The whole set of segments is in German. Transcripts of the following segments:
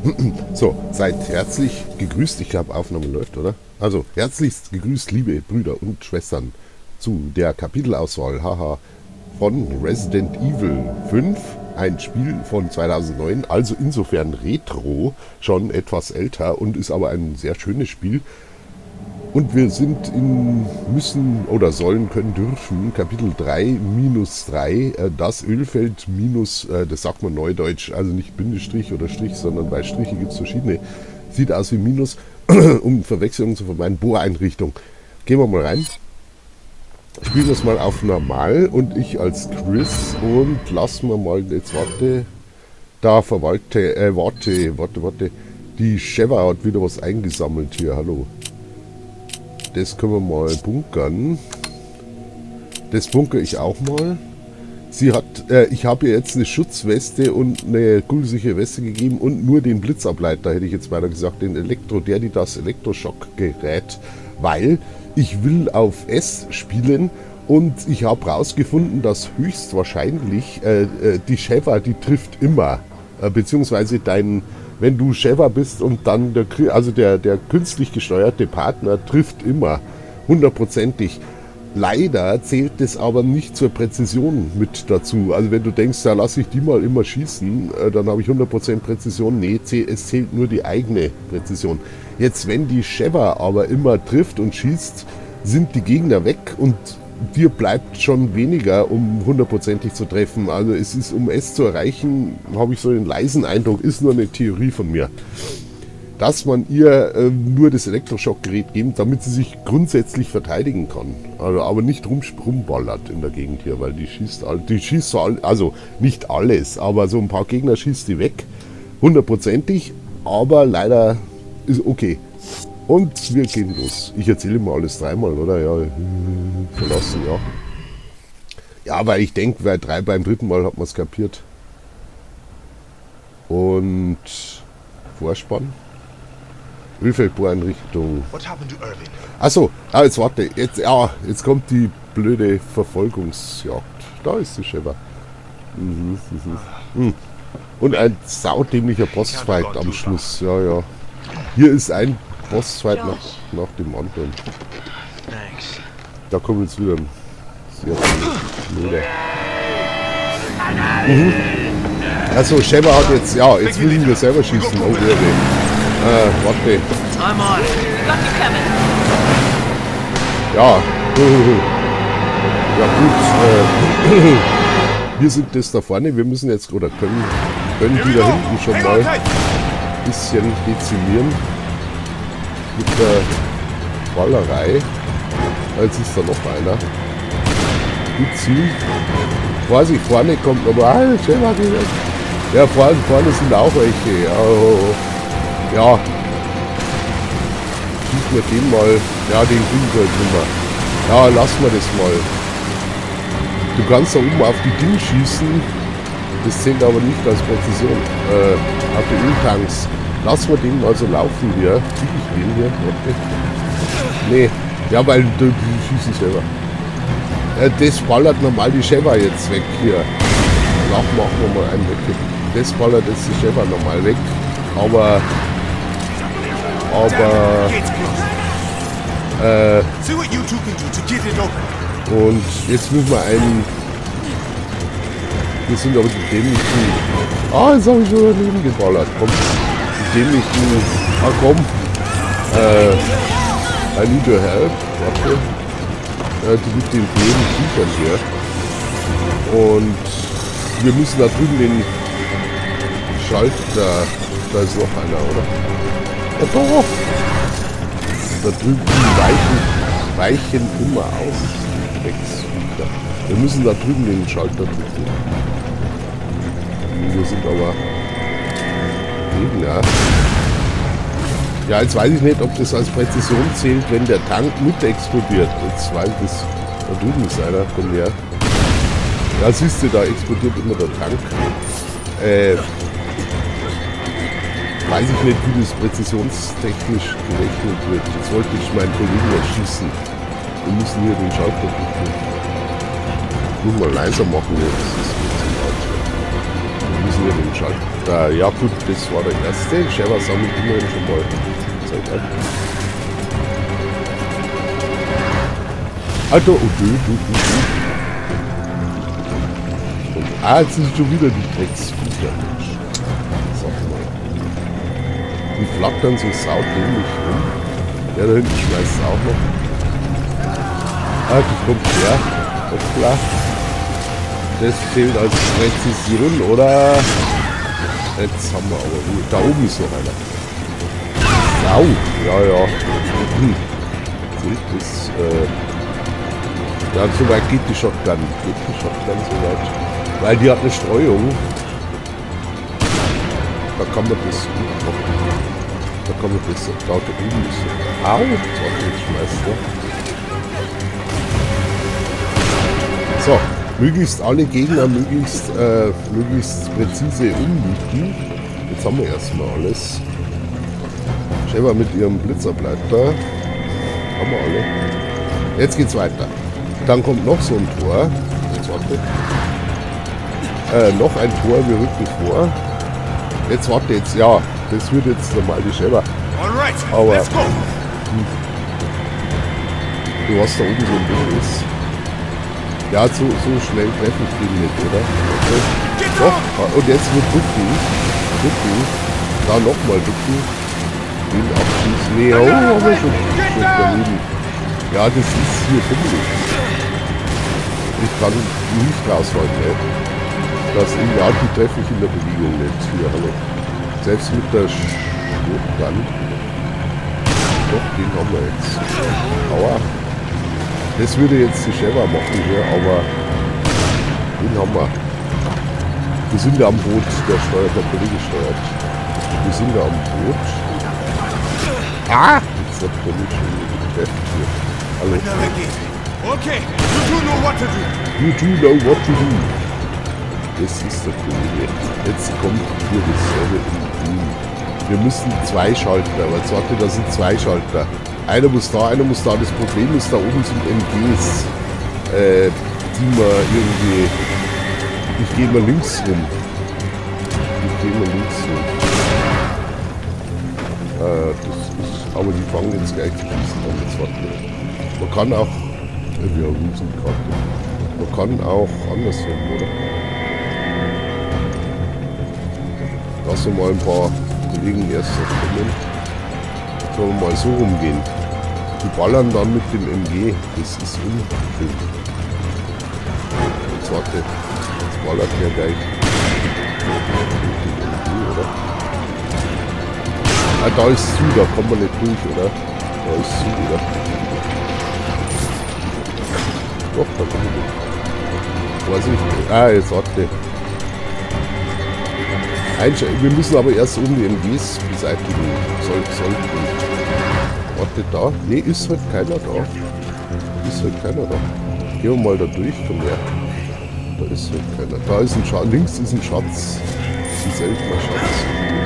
So, seid herzlich gegrüßt. Ich glaube, Aufnahme läuft, oder? Also, herzlichst gegrüßt, liebe Brüder und Schwestern, zu der Kapitelauswahl, haha, von Resident Evil 5. Ein Spiel von 2009, also insofern retro, schon etwas älter und ist aber ein sehr schönes Spiel. Und wir sind müssen oder sollen, können, dürfen, Kapitel 3-3, das Ölfeld minus, das sagt man neudeutsch, also nicht Bindestrich oder Strich, sondern bei Striche gibt es verschiedene, sieht aus wie Minus, um Verwechslungen zu vermeiden, Bohreinrichtung. Gehen wir mal rein. Spielen wir es mal auf normal und ich als Chris und lassen wir mal, jetzt warte, da warte, die Sheva hat wieder was eingesammelt hier, hallo. Das können wir mal bunkern. Das bunkere ich auch mal. Sie hat, ich habe ihr jetzt eine Schutzweste und eine kugelsichere Weste gegeben und nur den Blitzableiter, hätte ich jetzt weiter gesagt, den das Elektroschockgerät, weil ich will auf S spielen und ich habe rausgefunden, dass höchstwahrscheinlich die Sheva, die trifft immer, beziehungsweise wenn du Sheva bist und dann der künstlich gesteuerte Partner trifft immer, hundertprozentig. Leider zählt das aber nicht zur Präzision mit dazu. Also wenn du denkst, da lasse ich die mal immer schießen, dann habe ich 100% Präzision. Nee, es zählt nur die eigene Präzision. Jetzt, wenn die Sheva aber immer trifft und schießt, sind die Gegner weg und dir bleibt schon weniger, um hundertprozentig zu treffen. Also es ist, um es zu erreichen, habe ich so einen leisen Eindruck, ist nur eine Theorie von mir, dass man ihr nur das Elektroschockgerät gibt, damit sie sich grundsätzlich verteidigen kann. Also, aber nicht rumballert in der Gegend hier, weil die schießt so also nicht alles, aber so ein paar Gegner schießt die weg, hundertprozentig, aber leider ist okay. Und wir gehen los. Ich erzähle mal alles dreimal, oder? Ja, verlassen, ja. Ja, weil ich denke, beim dritten Mal hat man es kapiert. Und Vorspann. Ölfeldbohreinrichtung. Achso, jetzt warte. Jetzt kommt die blöde Verfolgungsjagd. Da ist die Sheva. Und ein saudämlicher Bossfight am Schluss. Ja. Hier ist ein Bossfight nach dem anderen. Da kommen jetzt wieder sehr blöde. Also Sheva hat jetzt, jetzt will ich mir selber schießen. Oh, warte. Ja. Ja gut. Wir sind das da vorne. Wir müssen jetzt, oder können die da hinten schon mal ein bisschen dezimieren. Mit der Ballerei. Jetzt ist da noch einer. Gut zielen. Vorsicht, vorne kommt nochmal. Ja, vorne sind auch welche. Ja. Schießen wir den mal. Ja, den kriegen wir jetzt nicht mehr. Ja, lassen wir das mal. Du kannst da oben auf die Dinge schießen. Das zählt aber nicht als Präzision. Auf die Öltanks. Lassen wir den mal so laufen hier. Krieg ich den hier? Okay. Nee. Ja, weil die schießen selber. Das ballert normal die Sheva jetzt weg hier. Machen wir mal einen weg. Das ballert jetzt die Sheva normal weg. Aber und jetzt müssen wir einen. Wir sind aber die dämlichen. Jetzt habe ich schon daneben geballert. Komm. Die dämlichen. Komm. I need your help. Warte. Die mit den blöden Viechern hier. Und wir müssen da drüben den Schalter. Da ist noch einer, oder? Ja doch! Da drüben weichen immer aus. Wir müssen da drüben den Schalter drücken. Wir sind aber Gegner. Ja, jetzt weiß ich nicht, ob das als Präzision zählt, wenn der Tank mit explodiert. Jetzt weiß ich das. Da drüben ist einer, komm her. Ja, siehst du, da explodiert immer der Tank. Weiß ich nicht, wie das präzisionstechnisch gerechnet wird. Jetzt wollte ich meinen Kollegen erschießen. Wir müssen hier den Schalter drücken. Nur mal leiser machen jetzt. Das ist ein bisschen laut. Wir müssen hier den Schalter. Ja gut, das war der erste. Sheva sammelt immerhin schon mal Zeit an. Alter, oh du. Und, jetzt sind schon wieder die Drecksviecher. Sag mal. Die flattern so saudämlich rum. Der da hinten schmeißt es auch noch. Die kommt her. Hoppla. Das zählt als Präzision, oder? Jetzt haben wir aber Ruhe. Da oben ist noch einer. Sau. Ja. Zählt das, ja, so weit geht die Shotgun. Geht die Shotgun so weit? Weil die hat eine Streuung. Da kann man das gut machen. Da kann man das. Da oben ist so. Au, jetzt schmeißt er. So, möglichst alle Gegner möglichst präzise umnieten. Jetzt haben wir erstmal alles. Sheva mit ihrem Blitzableiter. Haben wir alle. Jetzt geht's weiter. Dann kommt noch so ein Tor. Jetzt warte. Noch ein Tor, wir rücken vor. Jetzt warte jetzt, ja, das wird jetzt normal die Sheva. Aber du hast da oben so ein Ding ist. Ja, so schnell treffen ich den nicht, oder? Okay. Doch, und jetzt wird Rücken. Da nochmal Rücken. Den abschießen. Nee, oh, aber schon daneben. Ja, das ist hier fimmelig. Ich kann nicht raushalten, ey. Ja, die treffe ich in der Bewegung nicht. Hier, hallo. Selbst mit der Shotgun. Doch, den haben wir jetzt. Aua. Das würde jetzt die Sheva machen hier, aber den haben wir. Wir sind ja am Boot, der steuert, der Kollege steuert. Wir sind ja am Boot. Jetzt hat er mich schon getrefft hier. Hallo. Okay, you do know what to do. You do know what to do. Das ist der Kollege. Jetzt kommt hier dasselbe in Grün. Wir müssen 2 Schalter, aber jetzt warte, da sind 2 Schalter. Einer muss da. Das Problem ist, da oben sind MGs, die man irgendwie... Ich gehe mal links rum. Das ist... Aber die fangen jetzt gleich zu schießen an. Jetzt warte. Man kann auch... Wir haben unsere Karte. Man kann auch andersrum, oder? Lass uns mal ein paar Kollegen erst kommen. Sollen wir mal so rumgehen. Die ballern dann mit dem MG. Das ist unschön. Jetzt warte. Jetzt ballert der gleich. Mit dem MG, oder? Ah, da ist zu, da kommt man nicht durch, oder? Da ist zu, oder? Doch, da kommt man durch. Weiß ich. Jetzt warte. Wir müssen aber erst um die MGs beseitigen. Sollten. Warte da. Ne, ist halt keiner da. Gehen wir mal da durch von der. Da ist halt keiner. Da ist ein Schatz. Links ist ein Schatz. Ein seltener Schatz.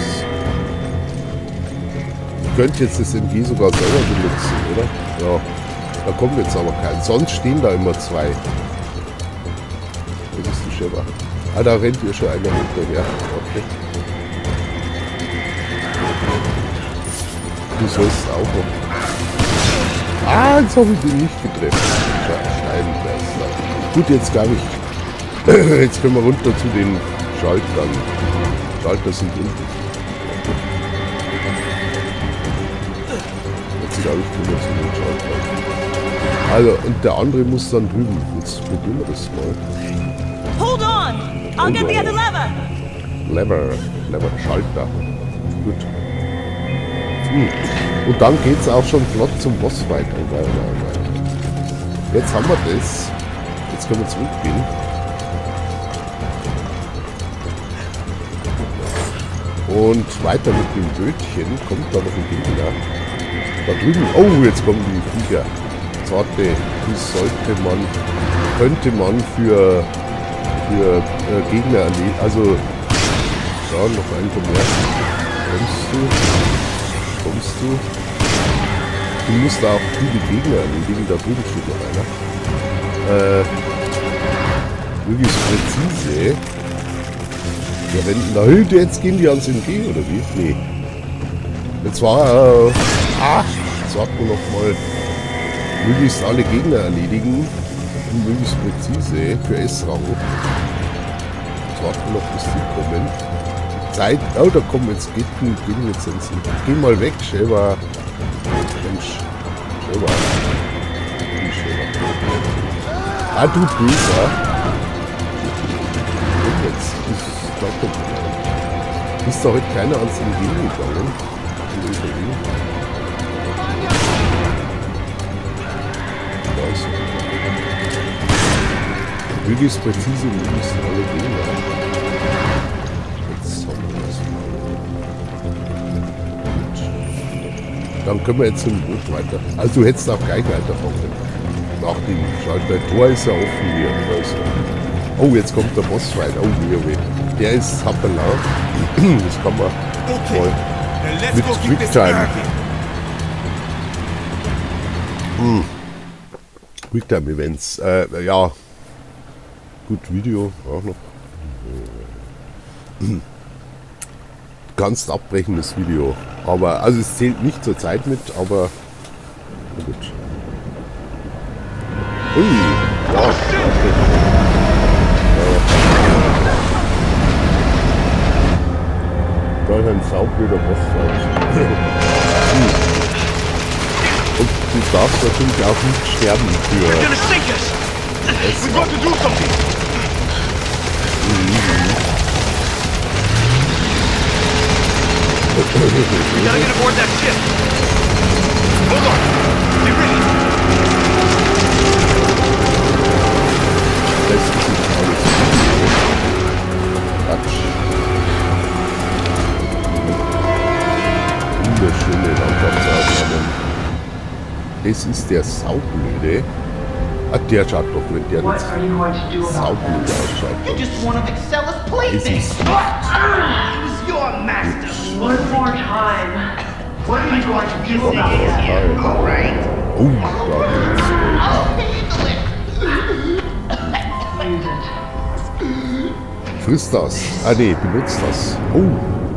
Ich könnte jetzt das MG sogar selber benutzen, oder? Ja. Da kommt jetzt aber kein. Sonst stehen da immer 2. Das ist die Sheva. Da rennt hier schon einer hinterher. Okay. Du sollst auch noch. Jetzt habe ich den nicht getroffen. Scheibenmeister. Gut, jetzt glaube ich. Jetzt können wir runter zu den Schaltern. Schalter sind unten. Jetzt glaube ich, können wir zu den Schaltern. Also, und der andere muss dann drüben. Jetzt probieren wir das mal. Hold on! I'll get the other lever. Lever, Schalter. Gut. Und dann geht es auch schon flott zum Boss weiter. Jetzt haben wir das. Jetzt können wir zurückgehen. Und weiter mit dem Bötchen. Kommt da noch ein Gegner. Da drüben. Oh, jetzt kommen die Viecher. Jetzt warte. Die könnte man für Gegner erledigen. Also, ja, noch einen vom ersten. Kommst du? Du musst da auch viele Gegner erledigen, da drüben steht noch einer. Möglichst präzise. Wir rennen da hin, jetzt gehen die ans MG, oder wie? Nee. Jetzt war jetzt warten wir nochmal. Möglichst alle Gegner erledigen. Und möglichst präzise für S-Rang. Jetzt warten wir noch, bis die kommen. Zeit. Oh, da kommen jetzt. Gehen jetzt ins. Geh mal weg, Schäfer. Mensch. Schäfer. Ah, du Böser. Und jetzt. Ist da heute keiner ans MG gegangen? Möglichst präzise, möglichst alle Gegner. Jetzt haben wir das. Dann können wir jetzt im Boot weiter. Also du hättest auch gleich weiterfahren können. Nach dem Schalter. Tor ist ja offen hier. Oh, jetzt kommt der Bossfight. Oh, weh. Der ist happelau. Das kann man voll mit Quicktime. Quicktime-Events. Ja. Gut, Video auch noch. Du kannst abbrechen, das Video. Aber, also es zählt nicht zur Zeit mit, aber na gut. Ui, ja. Da ist ein saublöder Bossfight. Und du darfst natürlich auch nicht sterben für es. We've got to do something. We gotta get aboard that ship. Hold on. Get ready. Das ist nicht alles. Quatsch. Wunderschöne Landschaftsaufnahmen. Das ist der Saublöde. Ah, der schaut doch, wenn der jetzt saublöde ausschaut. You're just one of Excella's Das playthings. ist He was your master. One more time. What are you going to do about it? All right. Oh, da geht's. I'll handle it. Frisst das. Ah, nee, benutzt das. Oh.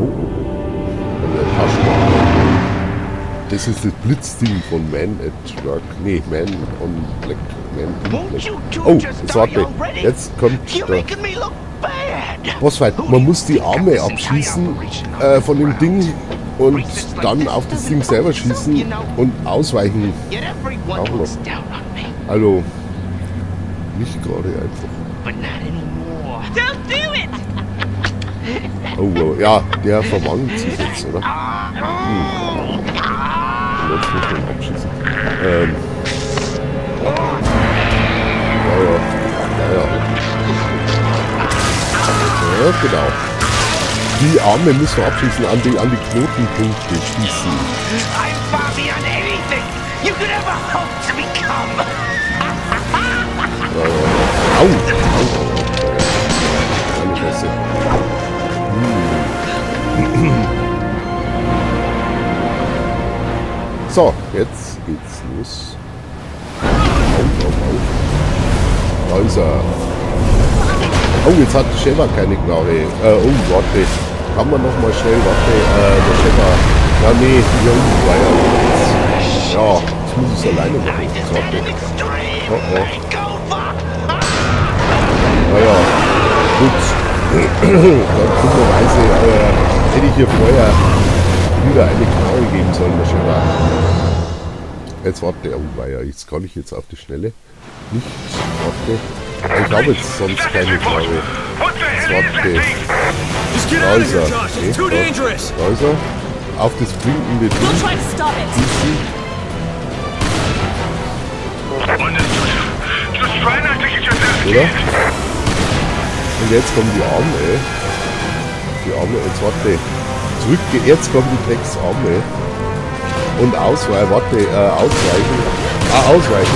Das ist das Blitzding von Man at Work. Nee, Man on Black. Oh, jetzt warte. Jetzt kommt der Bossfight. Man muss die Arme abschießen von dem Ding und dann auf das Ding selber schießen und ausweichen. Auch noch. Also, nicht gerade einfach. Don't do it! Oh, ja, der verwandelt sich jetzt, oder? Jetzt muss man abschießen. Ja, genau. Die Arme müssen wir abschießen, an die Knotenpunkte schießen. I'm far beyond anything you could ever hope to become. Au! Meine Fresse. So, jetzt geht's los. Auf. Da ist er. Oh, jetzt hat Sheva keine Knarre. Oh, warte. Kann man noch mal schnell, warte. Der Sheva. Ja, nee, hier unten war ja. Ja, jetzt muss ich es alleine machen. Jetzt warte. Oh. Naja, gut. Dann dummerweise hätte ich hier vorher wieder eine Knarre geben sollen, der Sheva. Jetzt warte, oh weia, jetzt kann ich jetzt auf die Schnelle nicht. Warte. Ich habe jetzt sonst keine Knarre. Jetzt warte. Da ist er. Okay, da ist er. Auf das blinkende Ding. We'll try to stop it. Oder? Und jetzt kommen die Arme, ey. Die Arme, jetzt warte. Zurück, jetzt kommen die Drecksarme. Und ausweichen, warte, ausweichen. Ausweichen.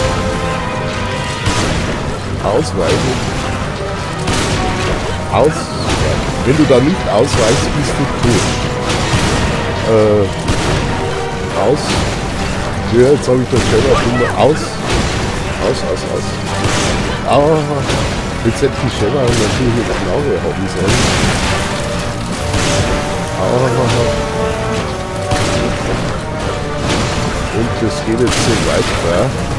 Wenn du da nicht ausweichst, bist du tot. Ja, jetzt habe ich das selber immer aus. Jetzt hätte ich Sheva natürlich mit Knarre haben sollen. Und das geht jetzt so weiter.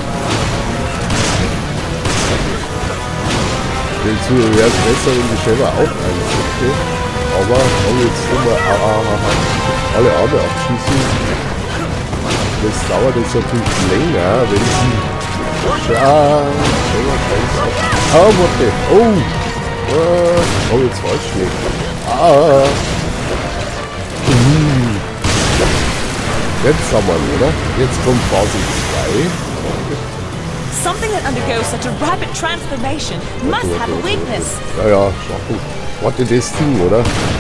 Jetzt wäre es besser, wenn die Schäfer auch einsetze. Aber jetzt immer alle Arme abschießen. Das dauert jetzt natürlich länger, wenn sie... warte. Oh, jetzt falsch schlägt. Jetzt haben wir ihn, oder? Jetzt kommt Phase 2. Something that undergoes such a rapid transformation must have a weakness. Ja, schwach. Warte, das Ding, oder?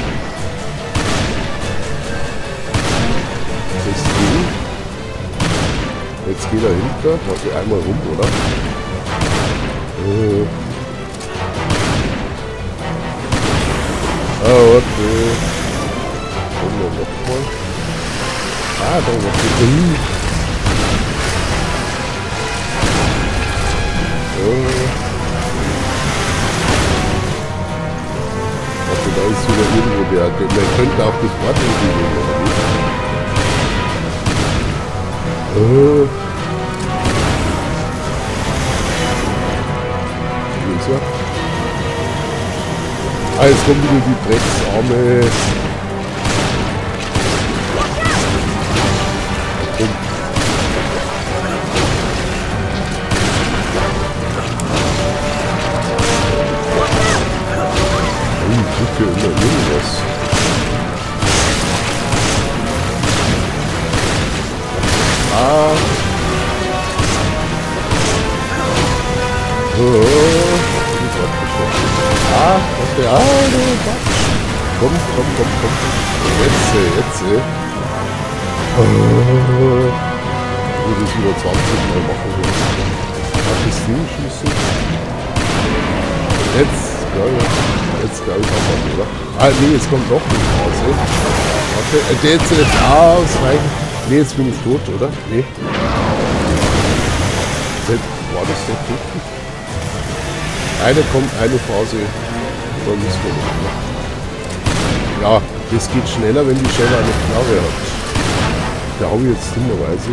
Das Ding. Jetzt geht er hinter. Warte, einmal rum, oder? Warte. Kommen wir nochmal. Da warte. Warte, da ist wieder irgendwo der könnte auch das Wort entgegen, oder nicht? Wie ist er? Jetzt kommen wieder die Drecksarme. Immer irgendwas. Komm. Jetzt. Ich will das wieder 20 Mal machen. Das Ding schießen. Jetzt glaube ich auch, oder? Nee, jetzt kommt doch die Pause. Warte, jetzt ausweichen. Nee, jetzt bin ich tot, oder? Nee. War das doch richtig? Eine Pause. Dann müssen wir noch. Ja, das geht schneller, wenn die Schelle eine Knarre hat. Da habe ich jetzt dummerweise.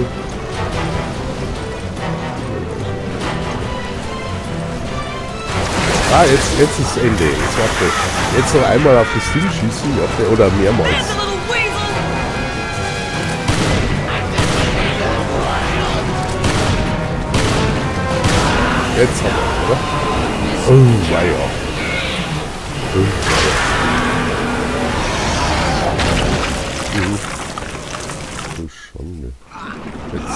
Jetzt ist Ende. Jetzt warte. Jetzt noch einmal auf das Ding schießen, warte, oder mehrmals. Jetzt haben wir, oder? Oh, ja. Oh, Schande. Jetzt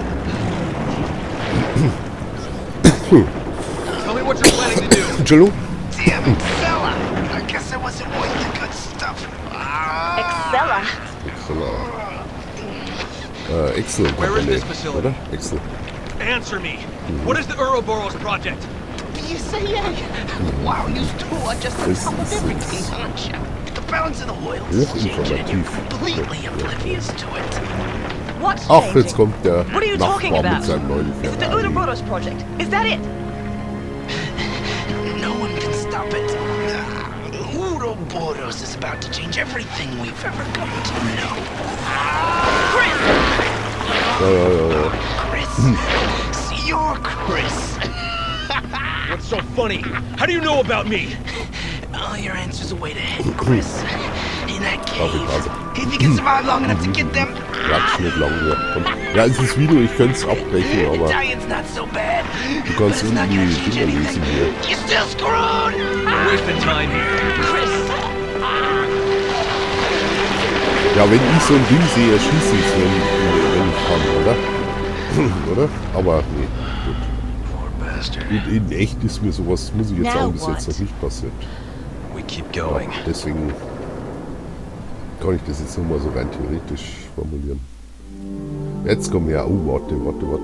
kommt. Tell me what you're planning to do. Entschuldigung. Damn it, fella! I guess I wasn't worth the good stuff. Excella. Excellent. Where is this facility? Oder? Excellent. Answer me. What is the Ouroboros project? You say yeah? Wow, you two are just on top of everything, aren't you? The balance of the oil is changing and you're completely oblivious to it. What's Ach, changing? jetzt kommt der What are you talking Nachbar about? mit seinem neuen Is it the Ferrari. Ouroboros project? Is that it? No one can stop it. Ouroboros is about to change everything we've ever come to know. Chris! Ja. Chris, you're Chris. What's so funny? How do you know about me? All your answers are way ahead, Chris. In that Pause. cave. If you can survive long enough to get them. Quatsch nicht lang mehr. Komm. Ja, es ist Video, ich könnte es abbrechen, aber Italian's not so bad. du kannst But it's not irgendwie gonna change Dinger lesen anything. hier. You're still screwed. We're wasting time here. Chris. Ja, wenn ich so ein Ding sehe, erschieße ich es, wenn ich kann, oder? Oder? Aber nee, gut. Poor bastard. In echt ist mir sowas, muss ich jetzt Now sagen, bis what? jetzt noch nicht passiert. We keep Ja, going. deswegen kann ich das jetzt nochmal so rein theoretisch formulieren. Jetzt komm her. Oh, warte.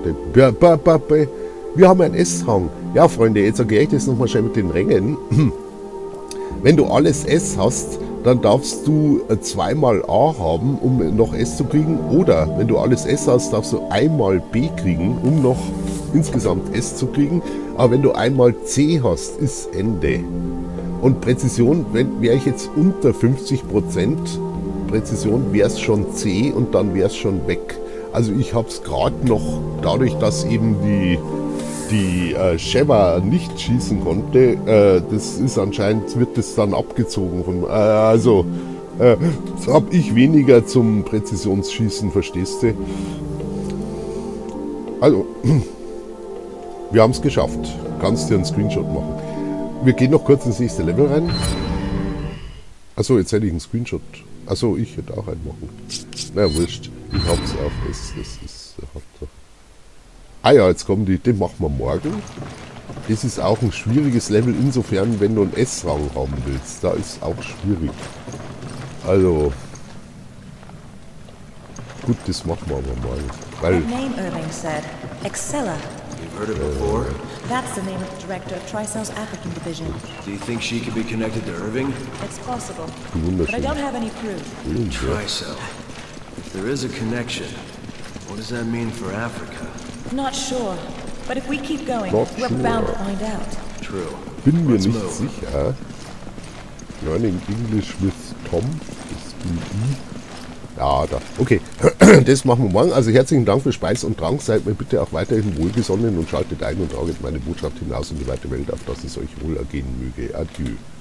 Wir haben einen S-Hang. Ja, Freunde, jetzt erkläre ich das nochmal schnell mit den Rängen. Wenn du alles S hast, dann darfst du zweimal A haben, um noch S zu kriegen. Oder wenn du alles S hast, darfst du einmal B kriegen, um noch insgesamt S zu kriegen. Aber wenn du einmal C hast, ist Ende. Und Präzision wäre ich jetzt unter 50%. Präzision wäre es schon C und dann wäre es schon weg. Also ich habe es gerade noch, dadurch, dass eben die Sheva nicht schießen konnte, das ist anscheinend, wird das dann abgezogen von, so habe ich weniger zum Präzisionsschießen, verstehst du? Also, wir haben es geschafft. Kannst dir einen Screenshot machen. Wir gehen noch kurz ins nächste Level rein. Achso, jetzt hätte ich einen Screenshot. Achso, ich hätte auch einen machen. Na ja, wurscht. Ich hab's auf. Ah ja, jetzt kommen die. Den machen wir morgen. Das ist auch ein schwieriges Level insofern, wenn du einen S-Rang haben willst. Da ist auch schwierig. Also. Gut, das machen wir aber mal. Weil. That name Irving said. Excella. You've heard it before? That's the name of the director of Tricell's African division. Do you think she could be connected to Irving? It's possible. But I Wunderschön. don't have any proof. Tricell. If there is a connection, what does that mean for Africa? Not sure. But if we keep going, Not we're sure. bound to find out. True. Bin mir Let's nicht move. sicher. Learning English with Tom. Das bin ich. Ja, da. Okay, das machen wir morgen. Also herzlichen Dank für Speis und Trank. Seid mir bitte auch weiterhin wohlgesonnen und schaltet ein und traget meine Botschaft hinaus in die weite Welt, auf dass es euch wohl ergehen möge. Adieu.